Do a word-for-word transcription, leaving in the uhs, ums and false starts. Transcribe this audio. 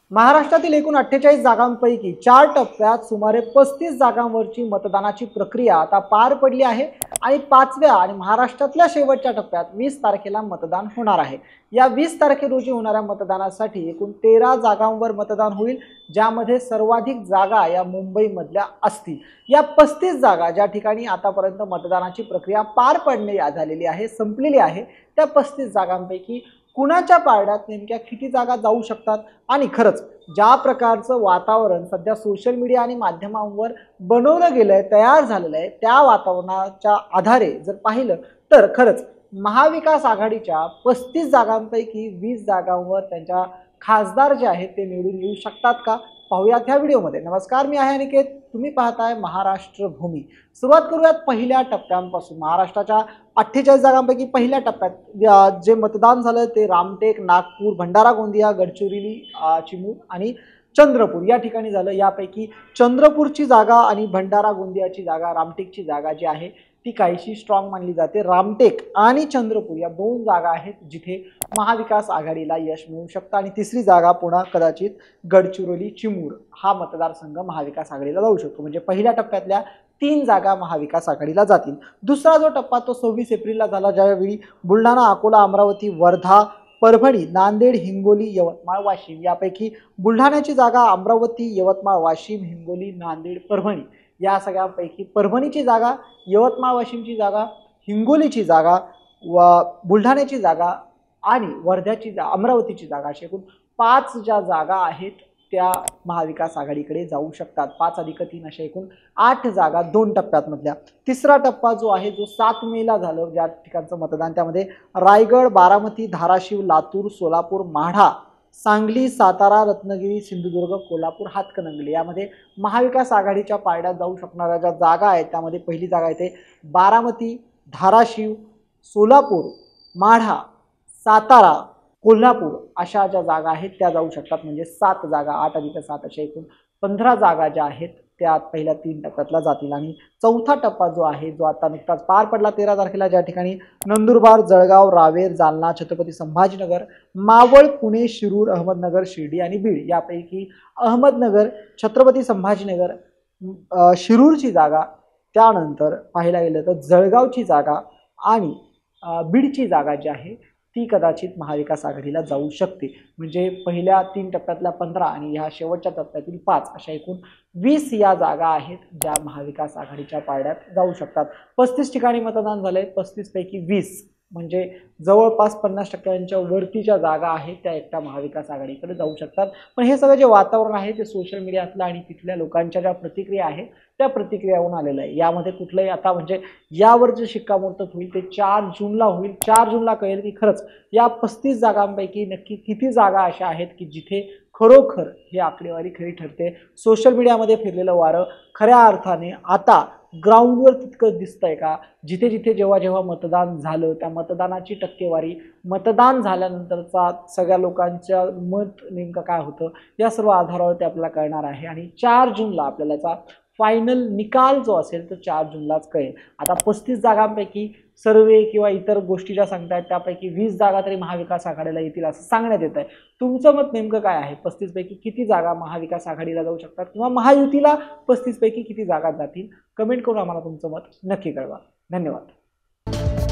महाराष्ट्रातील एकूण अठ्ठेचाळीस जागांपैकी चार टप्प्यात सुमारे पस्तीस जागांवरची मतदानाची प्रक्रिया आता पार पडली आहे आणि पाचव्या आणि महाराष्ट्रातल्या शेवटच्या टप्प्यात वीस तारखेला मतदान होणार आहे। या वीस तारखे रोजी होणाऱ्या मतदानासाठी एकूण तेरा जागांवर मतदान होईल, ज्यामध्ये सर्वाधिक जागा या मुंबईमधल्या असतील। या पस्तीस जागा ज्या ठिकाणी आतापर्यंत मतदानाची प्रक्रिया पार पडणे झालेली आहे, संपलेली आहे, त्या पस्तीस जागांपैकी कुणाच्या पारड्यात नेमक्या किती जागा जाऊ शकतात आणि खरंच ज्या प्रकारचं वातावरण सध्या सोशल मीडिया आणि माध्यमांवर बनवलं गेलंय, तयार झालेलं आहे, त्या वातावरणाच्या आधारे जर पाहिलं तर खरंच महाविकास आघाडीच्या पस्तीस जागांपैकी वीस जागांवर त्यांच्या खासदार जे आहेत ते निवडून येऊ शकतात का, पाहूयात ह्या व्हिडिओमध्ये। नमस्कार, मी आहे अनिकेत, तुम्ही पाहताय महाराष्ट्र भूमी। सुरुवात करूयात पहिल्या टप्प्यापासून। महाराष्ट्राच्या अठ्ठेचाळीस जागांपैकी पहिल्या टप्प्यात जे मतदान झालं ते रामटेक, नागपूर, भंडारा गोंदिया, गडचिरोली, चिमूर आणि चंद्रपूर या ठिकाणी झालं। यापैकी चंद्रपूरची जागा आणि भंडारा गोंदियाची जागा, रामटेकची जागा जी आहे ती काहीशी स्ट्रॉंग मानली जाते। रामटेक आणि चंद्रपूर या दोन जागा आहेत जिथे महाविकास आघाडीला यश मिळू शकतं आणि तिसरी जागा पुन्हा कदाचित गडचिरोली, चिमूर हा मतदारसंघ महाविकास आघाडीला जाऊ शकतो। म्हणजे पहिल्या टप्प्यातल्या तीन जागा महाविकास आघाडीला जातील। दुसरा जो टप्पा तो सव्वीस एप्रिलला झाला, ज्यावेळी बुलढाणा, अकोला, अमरावती, वर्धा, परभणी, नांदेड, हिंगोली, यवतमाळ, वाशिम यापैकी बुलढाण्याची जागा, अमरावती, यवतमाळ, वाशिम, हिंगोली, नांदेड, परभणी या सगळ्यांपैकी परभणीची जागा, यवतमाळ वाशिमची जागा, हिंगोलीची जागा व बुलढाण्याची जागा आणि वर्ध्याची जा अमरावतीची जागा अशी एकूण पाच ज्या जागा आहेत त्या महाविकास आघाडीकडे जाऊ शकतात। पाच अधिक तीन अशा एकूण आठ जागा दोन टप्प्यात मधल्या। तिसरा टप्पा जो आहे जो सात मेला झालं, ज्या ठिकाणचं मतदान त्यामध्ये रायगड, बारामती, धाराशिव, लातूर, सोलापूर, माढा, सांगली, सातारा, रत्नागिरी, सिंधुदुर्ग, कोल्हापूर, हातकणंगले यामध्ये महाविकास आघाडीच्या पारड्यात जाऊ शकणाऱ्या ज्या जागा आहेत त्यामध्ये पहिली जागा येते बारामती, धाराशिव, सोलापूर, माढा, सातारा, कोल्हापूर अशा ज्या जागा आहेत त्या जाऊ शकतात। म्हणजे सात जागा, आठ अधिक सात अशा एकूण पंधरा जागा ज्या आहेत त्या पहिल्या तीन टप्प्यातला जातील। आणि चौथा टप्पा जो आहे जो आता नुकताच पार पडला तेरा तारखेला, ज्या ठिकाणी नंदुरबार, जळगाव, रावेर, जालना, छत्रपती संभाजीनगर, मावळ, पुणे, शिरूर, अहमदनगर, शिर्डी आणि बीड यापैकी अहमदनगर, छत्रपती संभाजीनगर, शिरूरची जागा, त्यानंतर पाहायला गेलं तर जळगावची जागा आणि बीडची जागा जी आहे ती कदाचित महाविकास आघाडीला जाऊ शकते। म्हणजे पहिल्या तीन टप्प्यातल्या पंधरा आणि ह्या शेवटच्या टप्प्यातील पाच अशा एकूण वीस या जागा आहेत ज्या महाविकास आघाडीच्या पारड्यात जाऊ शकतात। पस्तीस ठिकाणी मतदान झालंय, पस्तीस पैकी वीस म्हणजे जवळपास पन्नास टक्क्यांच्या वरतीच्या जागा आहेत त्या एकट्या महाविकास आघाडीकडे जाऊ शकतात। पण हे सगळं जे वातावरण आहे ते सोशल मीडियातलं आणि तिथल्या लोकांच्या ज्या प्रतिक्रिया आहेत त्या प्रतिक्रियावरून आलेलं आहे। यामध्ये कुठलंही आता म्हणजे यावर जे शिक्कामोर्तब होईल ते चार जूनला होईल। चार जूनला कळेल की खरंच या पस्तीस जागांपैकी नक्की किती जागा अशा आहेत की जिथे खरोखर ही आकडेवारी खरी ठरते। सोशल मीडियामध्ये फिरलेलं वारं खऱ्या अर्थाने आता ग्राउंडवर तितकंच दिसतंय का? जिथे जिथे जेव्हा जेव्हा मतदान झालं त्या मतदानाची टक्केवारी, मतदान झाल्यानंतरचा सगळ्या लोकांच्या मत नेमकं काय होतं या सर्व आधारावरती आपल्याला कळणार आहे। आणि चार जूनला आपल्याला याचा फायनल निकाल जो असेल तो चार जूनलाच कळेल। आता पस्तीस जागांपैकी सर्वे किंवा इतर गोष्टी ज्या सांगतायत त्यापैकी वीस जागा तरी महाविकास आघाडीला येतील असं सांगण्यात येत आहे। तुमचं मत नेमकं काय आहे? पस्तीस पैकी किती जागा महाविकास आघाडीला जाऊ शकतात किंवा महायुतीला पस्तीस पैकी किती जागा जातील? कमेंट करून आम्हाला तुमचं मत नक्की कळवा। धन्यवाद।